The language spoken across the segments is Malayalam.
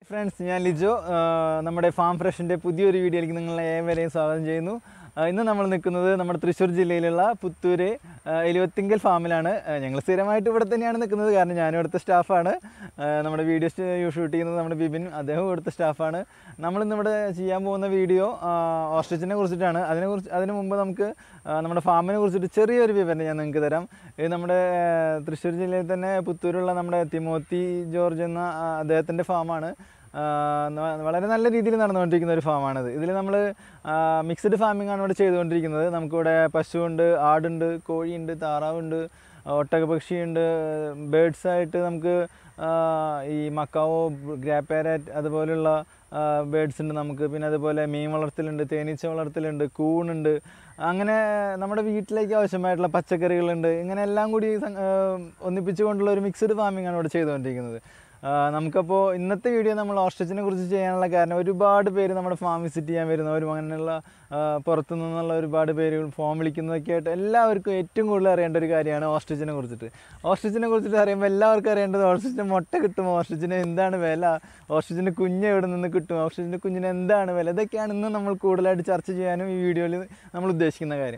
ഫ്രണ്ട്സ്, ഞാൻ ലിജോ. നമ്മുടെ ഫാം ഫ്രഷിൻ്റെ പുതിയൊരു വീഡിയോയിലേക്ക് നിങ്ങളെ ഏവരെയും സ്വാഗതം ചെയ്യുന്നു. ഇന്ന് നമ്മൾ നിൽക്കുന്നത് നമ്മുടെ തൃശ്ശൂർ ജില്ലയിലുള്ള പുത്തൂര് എലിവത്തിങ്കൽ ഫാമിലാണ്. ഞങ്ങൾ സ്ഥിരമായിട്ട് ഇവിടെ തന്നെയാണ് നിൽക്കുന്നത്, കാരണം ഞാനും ഇവിടുത്തെ സ്റ്റാഫാണ്. നമ്മുടെ വീഡിയോ ഷൂട്ട് ചെയ്യുന്നത് നമ്മുടെ ബിബിൻ, അദ്ദേഹം ഇവിടുത്തെ സ്റ്റാഫാണ്. നമ്മളിന്നിവിടെ ചെയ്യാൻ പോകുന്ന വീഡിയോ ഓസ്ട്രിച്ചിനെ കുറിച്ചിട്ടാണ്. അതിന് മുമ്പ് നമുക്ക് നമ്മുടെ ഫാമിനെ കുറിച്ചിട്ട് ചെറിയൊരു വിവരണം ഞാൻ നിങ്ങൾക്ക് തരാം. ഇത് നമ്മുടെ തൃശ്ശൂർ ജില്ലയിൽ തന്നെ പുത്തൂരുള്ള നമ്മുടെ തിമോത്തി ജോർജ് എന്ന അദ്ദേഹത്തിൻ്റെ ഫാമാണ്. വളരെ നല്ല രീതിയിൽ നടന്നുകൊണ്ടിരിക്കുന്ന ഒരു ഫാമാണിത്. ഇതിൽ നമ്മൾ മിക്സ്ഡ് ഫാമിംഗ് ആണ് ഇവിടെ ചെയ്തുകൊണ്ടിരിക്കുന്നത്. നമുക്കിവിടെ പശുവുണ്ട്, ആടുണ്ട്, കോഴിയുണ്ട്, താറാവുണ്ട്, ഒട്ടകപക്ഷിയുണ്ട്. ബേഡ്സായിട്ട് നമുക്ക് ഈ മക്കാവോ, ഗ്രേ പാരറ്റ് അതുപോലുള്ള ബേഡ്സ് ഉണ്ട് നമുക്ക്. പിന്നെ അതുപോലെ മീൻ വളർത്തലുണ്ട്, തേനീച്ച വളർത്തലുണ്ട്, കൂണുണ്ട്. അങ്ങനെ നമ്മുടെ വീട്ടിലേക്ക് ആവശ്യമായിട്ടുള്ള പച്ചക്കറികളുണ്ട്. ഇങ്ങനെ എല്ലാം കൂടി ഒന്നിപ്പിച്ചുകൊണ്ടുള്ള ഒരു മിക്സ്ഡ് ഫാമിംഗ് ആണ് ഇവിടെ ചെയ്തുകൊണ്ടിരിക്കുന്നത്. നമുക്കപ്പോൾ ഇന്നത്തെ വീഡിയോ നമ്മൾ ഓസ്ട്രിച്ചിനെ കുറിച്ച് ചെയ്യാനുള്ള കാരണം, ഒരുപാട് പേര് നമ്മുടെ ഫാം വിസിറ്റ് ചെയ്യാൻ വരുന്നവരും അങ്ങനെയുള്ള പുറത്തു നിന്നുള്ള ഒരുപാട് പേര് ഫോം വിളിക്കുന്നതൊക്കെ ആയിട്ട് എല്ലാവർക്കും ഏറ്റവും കൂടുതൽ അറിയേണ്ട ഒരു കാര്യമാണ് ഓസ്ട്രിച്ചിനെ കുറിച്ചിട്ട്. ഓസ്ട്രിച്ചിനെ കുറിച്ചിട്ട് അറിയുമ്പോൾ എല്ലാവർക്കും അറിയേണ്ടത് ഓസ്ട്രിച്ചിൻ്റെ മുട്ട കിട്ടും, ഓസ്ട്രിച്ചിന് എന്താണ് വില, ഓസ്ട്രിച്ചിൻ്റെ കുഞ്ഞ് എവിടെ നിന്ന് കിട്ടും, ഓസ്ട്രിച്ചിൻ്റെ കുഞ്ഞിന് എന്താണ് വില, ഇതൊക്കെയാണ് ഇന്ന് നമ്മൾ കൂടുതലായിട്ട് ചർച്ച ചെയ്യാനും ഈ വീഡിയോയിൽ നമ്മൾ ഉദ്ദേശിക്കുന്ന കാര്യം.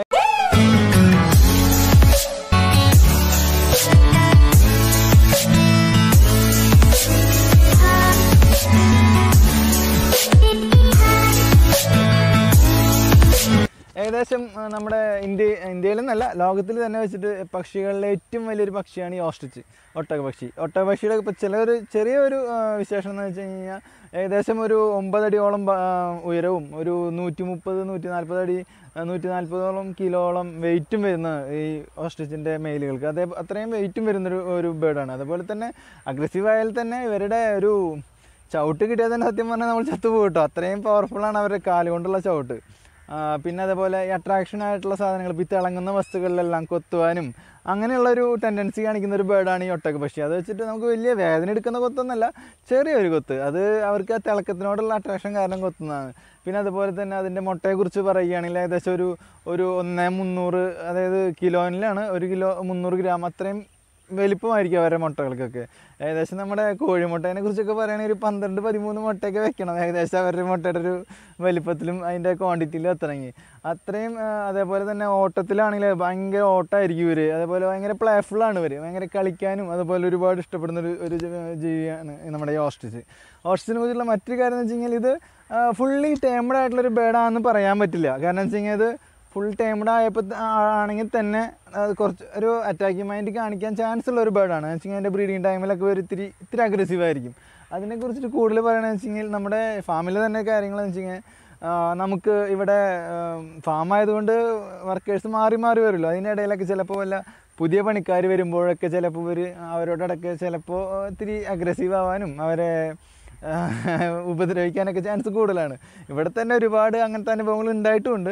ഏകദേശം നമ്മുടെ ഇന്ത്യയിലെന്നല്ല, ലോകത്തിൽ തന്നെ വെച്ചിട്ട് പക്ഷികളിലെ ഏറ്റവും വലിയൊരു പക്ഷിയാണ് ഈ ഓസ്ട്രിച്ച്, ഒട്ടകപക്ഷി. ഒട്ടകപക്ഷിയുടെ ഇപ്പോൾ ചെറിയൊരു വിശേഷം എന്ന് വെച്ച് കഴിഞ്ഞാൽ, ഏകദേശം ഒരു 9 അടിയോളം ഉയരവും ഒരു 130-140 അടി 140ഓളം കിലോളം വെയിറ്റും വരുന്ന ഈ ഓസ്ട്രിച്ചിൻ്റെ മെയിലുകൾക്ക് അത്രയും വെയിറ്റും വരുന്നൊരു ബേർഡാണ്. അതുപോലെ തന്നെ അഗ്രസീവായാൽ തന്നെ ഇവരുടെ ഒരു ചവിട്ട് കിട്ടിയാൽ തന്നെ സത്യം പറഞ്ഞാൽ നമ്മൾ ചത്തുപോകും കേട്ടോ. അത്രയും പവർഫുള്ളാണ് അവരുടെ കാലുകൊണ്ടുള്ള ചവിട്ട്. പിന്നെ അതുപോലെ ഈ അട്രാക്ഷനായിട്ടുള്ള സാധനങ്ങൾ, ഇപ്പോൾ ഈ തിളങ്ങുന്ന വസ്തുക്കളിലെല്ലാം കൊത്തുവാനും അങ്ങനെയുള്ളൊരു ടെൻഡൻസി കാണിക്കുന്ന ഒരു ബേർഡാണ് ഈ ഒട്ടകപക്ഷി. അത് വെച്ചിട്ട് നമുക്ക് വലിയ വേദന എടുക്കുന്ന കൊത്തൊന്നല്ല, ചെറിയൊരു കൊത്ത്. അത് അവർക്ക് ആ തിളക്കത്തിനോടുള്ള അട്രാക്ഷൻ കാരണം കൊത്തുന്നതാണ്. പിന്നെ അതുപോലെ തന്നെ അതിൻ്റെ മുട്ടയെക്കുറിച്ച് പറയുകയാണെങ്കിൽ ഏകദേശം ഒരു 1/300, അതായത് കിലോയിലാണ്, 1 കിലോ 300 ഗ്രാം അത്രയും വലിപ്പമായിരിക്കും അവരുടെ മുട്ടകൾക്കൊക്കെ. ഏകദേശം നമ്മുടെ കോഴിമുട്ടേനെ കുറിച്ചൊക്കെ പറയുകയാണെങ്കിൽ ഒരു 12-13 മുട്ടയൊക്കെ വെക്കണം ഏകദേശം അവരുടെ മുട്ടയുടെ ഒരു വലിപ്പത്തിലും അതിൻ്റെ ക്വാണ്ടിറ്റിയിലും എത്തണമെങ്കിൽ. അത്രയും. അതേപോലെ തന്നെ ഓട്ടത്തിലാണെങ്കിൽ ഭയങ്കര ഓട്ടമായിരിക്കും ഇവർ. അതേപോലെ ഭയങ്കര പ്ലേഫുള്ളാണ് ഇവർ, ഭയങ്കര കളിക്കാനും അതുപോലെ ഒരുപാട് ഇഷ്ടപ്പെടുന്ന ഒരു ജീവിയാണ് നമ്മുടെ ഈ ഓസ്ട്രിച്ച്. ഓസ്ട്രിച്ചിനെ കുറിച്ചുള്ള മറ്റൊരു കാര്യം എന്ന് വെച്ച് കഴിഞ്ഞാൽ, ഇത് ഫുള്ളി ടേംഡ് ആയിട്ടുള്ളൊരു ബേർഡാണെന്ന് പറയാൻ പറ്റില്ല. കാരണം എന്ന് വെച്ച് കഴിഞ്ഞാൽ ഇത് ഫുൾ ടൈംഡ് ആയപ്പോൾ ആണെങ്കിൽ തന്നെ കുറച്ച് ഒരു അറ്റാക്കിംഗ് മൈൻഡ് കാണിക്കാൻ ചാൻസ് ഉള്ള ഒരു ബേർഡാണ്. എന്ന് വെച്ച് കഴിഞ്ഞാൽ അതിൻ്റെ ബ്രീഡിങ് ടൈമിലൊക്കെ ഒരു ഇത്തിരി അഗ്രസീവായിരിക്കും. അതിനെക്കുറിച്ചിട്ട് കൂടുതൽ പറയുകയാണെന്ന് വെച്ച് കഴിഞ്ഞാൽ, നമ്മുടെ ഫാമിലെ തന്നെ കാര്യങ്ങളെന്ന് വെച്ച് കഴിഞ്ഞാൽ, നമുക്ക് ഇവിടെ ഫാമായതുകൊണ്ട് വർക്കേഴ്സ് മാറി വരുമല്ലോ. അതിനിടയിലൊക്കെ ചിലപ്പോൾ വല്ല പുതിയ പണിക്കാർ വരുമ്പോഴൊക്കെ ചിലപ്പോൾ അവരോടൊക്കെ ചിലപ്പോൾ ഇത്തിരി അഗ്രസീവ് ആവാനും അവരെ ഉപദ്രവിക്കാനൊക്കെ ചാൻസ് കൂടുതലാണ്. ഇവിടെ തന്നെ ഒരുപാട് അങ്ങനത്തെ അനുഭവങ്ങൾ ഉണ്ടായിട്ടുമുണ്ട്.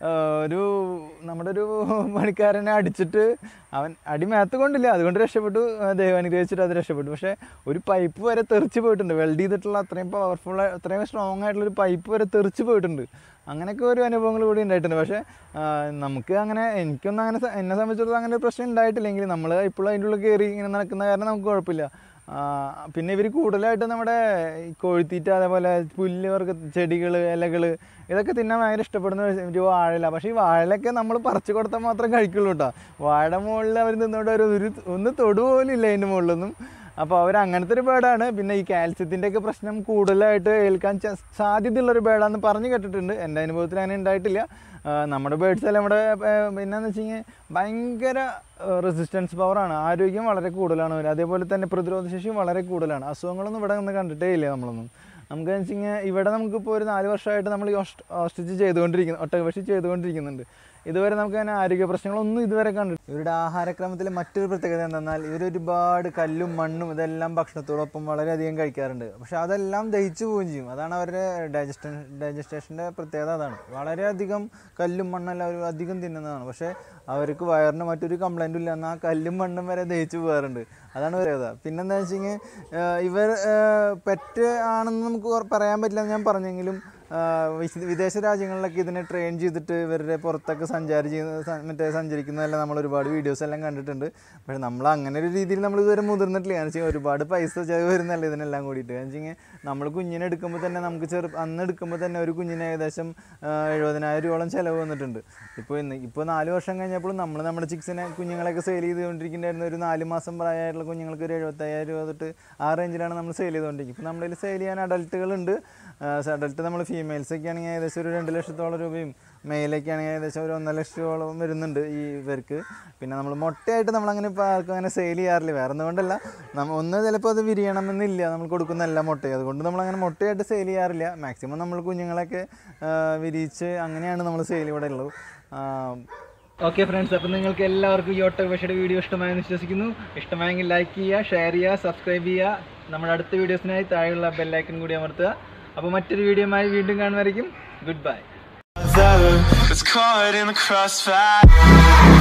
നമ്മുടെ ഒരു പണിക്കാരനെ അടിച്ചിട്ട് അവൻ അടിമേത്ത് കൊണ്ടില്ല, അതുകൊണ്ട് രക്ഷപ്പെട്ടു, ദൈവം അനുഗ്രഹിച്ചിട്ട് അത് രക്ഷപ്പെട്ടു. പക്ഷേ ഒരു പൈപ്പ് വരെ തെറിച്ച് പോയിട്ടുണ്ട്. വെൽഡ് ചെയ്തിട്ടുള്ള അത്രയും പവർഫുൾ, അത്രയും സ്ട്രോങ് ആയിട്ടുള്ളൊരു പൈപ്പ് വരെ തെറിച്ച് പോയിട്ടുണ്ട്. അങ്ങനെയൊക്കെ ഒരു അനുഭവങ്ങൾ കൂടി ഉണ്ടായിട്ടുണ്ട്. പക്ഷേ നമുക്ക് അങ്ങനെ, എനിക്കൊന്നും അങ്ങനെ, എന്നെ സംബന്ധിച്ചിടത്തോളം അങ്ങനെ ഒരു പ്രശ്നം ഉണ്ടായിട്ടില്ലെങ്കിൽ നമ്മൾ ഇപ്പോഴും അതിൻ്റെ ഉള്ളിൽ കയറി ഇങ്ങനെ നടക്കുന്ന കാരണം നമുക്ക് കുഴപ്പമില്ല. പിന്നെ ഇവർ കൂടുതലായിട്ട് നമ്മുടെ കോഴിത്തീറ്റ, അതേപോലെ പുല്ല് വർഗ്ഗ ചെടികൾ, ഇലകൾ, ഇതൊക്കെ തിന്നാൻ ഭയങ്കര ഇഷ്ടപ്പെടുന്ന ഒരു വാഴയില. പക്ഷേ ഈ വാഴയിലൊക്കെ നമ്മൾ പറിച്ചു കൊടുത്താൽ മാത്രം കഴിക്കുള്ളൂ കേട്ടോ. വാഴ മുകളിൽ അവർ നിന്നോണ്ട് ഒന്ന് തൊടുപോലും ഇല്ല അതിൻ്റെ മുകളിലൊന്നും. അപ്പോൾ അവർ അങ്ങനത്തെ ഒരു ബേർഡാണ്. പിന്നെ ഈ കാൽസ്യത്തിൻ്റെയൊക്കെ പ്രശ്നം കൂടുതലായിട്ട് ഏൽക്കാൻ സാധ്യതയുള്ളൊരു ബേർഡാണെന്ന് പറഞ്ഞു കേട്ടിട്ടുണ്ട്. എൻ്റെ അനുഭവത്തിൽ അങ്ങനെ ഉണ്ടായിട്ടില്ല. നമ്മുടെ ബേഡ്സെല്ലാം ഇവിടെ പിന്നെയെന്ന് വെച്ച് കഴിഞ്ഞാൽ ഭയങ്കര റെസിസ്റ്റൻസ് പവറാണ്, ആരോഗ്യം വളരെ കൂടുതലാണ് അവർ. അതേപോലെ തന്നെ പ്രതിരോധശേഷിയും വളരെ കൂടുതലാണ്. അസുഖങ്ങളൊന്നും ഇവിടെ നിന്ന് കണ്ടിട്ടേ ഇല്ല നമ്മളൊന്നും. നമുക്കെന്ന് വെച്ച് കഴിഞ്ഞാൽ ഇവിടെ നമുക്കിപ്പോൾ ഒരു 4 വർഷമായിട്ട് നമ്മൾ ഈ ഓസ്ട്രിച്ച് ഒട്ടകപക്ഷി ചെയ്തുകൊണ്ടിരിക്കുന്നുണ്ട്. ഇതുവരെ നമുക്ക് അങ്ങനെ ആരോഗ്യ പ്രശ്നങ്ങളൊന്നും ഇതുവരെ കണ്ടിട്ടില്ല. ഇവരുടെ ആഹാരക്രമത്തിൽ മറ്റൊരു പ്രത്യേകത എന്തെന്നാൽ, ഇവരൊരുപാട് കല്ലും മണ്ണും ഇതെല്ലാം ഭക്ഷണത്തോടൊപ്പം വളരെയധികം കഴിക്കാറുണ്ട്. പക്ഷെ അതെല്ലാം ദഹിച്ചു പോവുകയും ചെയ്യും. അതാണ് അവരുടെ ഡൈജസ്റ്റേഷൻ്റെ പ്രത്യേകത. അതാണ് വളരെയധികം കല്ലും മണ്ണെല്ലാം അവർ അധികം തിന്നുന്നതാണ്. പക്ഷേ അവർക്ക് വയറിന് മറ്റൊരു കംപ്ലൈൻറ്റും ഇല്ല, എന്നാൽ കല്ലും മണ്ണും വരെ ദഹിച്ചു പോകാറുണ്ട്. അതാണ് പ്രത്യേകത. പിന്നെന്താ വെച്ച് കഴിഞ്ഞാൽ, ഇവർ പെറ്റ് ആണെന്ന് നമുക്ക് പറയാൻ പറ്റില്ല എന്ന് ഞാൻ പറഞ്ഞെങ്കിലും, വിദേശ രാജ്യങ്ങളിലൊക്കെ ഇതിനെ ട്രെയിൻ ചെയ്തിട്ട് ഇവരുടെ പുറത്തൊക്കെ സഞ്ചരിക്കുന്നതെല്ലാം നമ്മൾ ഒരുപാട് വീഡിയോസ് എല്ലാം കണ്ടിട്ടുണ്ട്. പക്ഷേ നമ്മൾ അങ്ങനെ ഒരു രീതിയിൽ നമ്മൾ ഇതുവരെ മുതിർന്നിട്ടില്ല. കാരണം വെച്ചാൽ ഒരുപാട് പൈസ ചിലവ് വരുന്നല്ലേ ഇതിനെല്ലാം കൂടിയിട്ട്. കാരണം വെച്ചാൽ നമ്മൾ കുഞ്ഞിനെ എടുക്കുമ്പോൾ തന്നെ നമുക്ക് അന്ന് എടുക്കുമ്പോൾ തന്നെ ഒരു കുഞ്ഞിന് ഏകദേശം 70,000 രൂപയോളം ചിലവ് വന്നിട്ടുണ്ട്. ഇപ്പോൾ 4 വർഷം കഴിഞ്ഞപ്പോൾ നമ്മുടെ കുഞ്ഞുങ്ങളെയൊക്കെ സെയിൽ ചെയ്തുകൊണ്ടിരിക്കുന്നതായിരുന്നു. ഒരു 4 മാസം പ്രായമായിട്ടുള്ള കുഞ്ഞുങ്ങൾക്ക് ഒരു 75,000 രൂപ തൊട്ട് ആ റേഞ്ചിലാണ് നമ്മൾ സെയിൽ ചെയ്തുകൊണ്ടിരിക്കുന്നത്. ഇപ്പോൾ നമ്മളിൽ സെയിൽ ചെയ്യാൻ അഡൽട്ടുകളുണ്ട്. അഡൽട്ട് നമ്മൾ ഫീമെയിൽസൊക്കെ ആണെങ്കിൽ ഏകദേശം ഒരു 2 ലക്ഷത്തോളം രൂപയും മെയിലൊക്കെ ആണെങ്കിൽ ഏകദേശം ഒരു 1.5 ലക്ഷത്തോളം വരുന്നുണ്ട് ഈ ഇവർക്ക്. പിന്നെ നമ്മൾ മുട്ടയായിട്ട് നമ്മളങ്ങനെ ഇപ്പോൾ ആർക്കും അങ്ങനെ സെയിൽ ചെയ്യാറില്ല. വേറെ ഒന്നുകൊണ്ടല്ല, ഒന്ന് ചിലപ്പോൾ അത് വിരിയണമെന്നില്ല നമ്മൾ കൊടുക്കുന്ന എല്ലാ മുട്ടയും. അതുകൊണ്ട് നമ്മളങ്ങനെ മുട്ടയായിട്ട് സെയിൽ ചെയ്യാറില്ല. മാക്സിമം നമ്മൾ കുഞ്ഞുങ്ങളൊക്കെ വിരിയിച്ച് അങ്ങനെയാണ് നമ്മൾ സെയിൽ ഇവിടെ ഉള്ളത്. ഓക്കെ ഫ്രണ്ട്സ്, അപ്പോൾ നിങ്ങൾക്ക് എല്ലാവർക്കും ഈ ഒട്ടകപക്ഷിയുടെ വീഡിയോ ഇഷ്ടമായെന്ന് വിശ്വസിക്കുന്നു. ഇഷ്ടമായെങ്കിൽ ലൈക്ക് ചെയ്യുക, ഷെയർ ചെയ്യുക, സബ്സ്ക്രൈബ് ചെയ്യുക. നമ്മുടെ അടുത്ത വീഡിയോസിനായി താഴെയുള്ള ബെല്ലൈക്കൺ കൂടി അമർത്തുക. അപ്പോൾ മറ്റൊരു വീഡിയോയുമായി വീണ്ടും കാണുമായിരിക്കും. Good bye.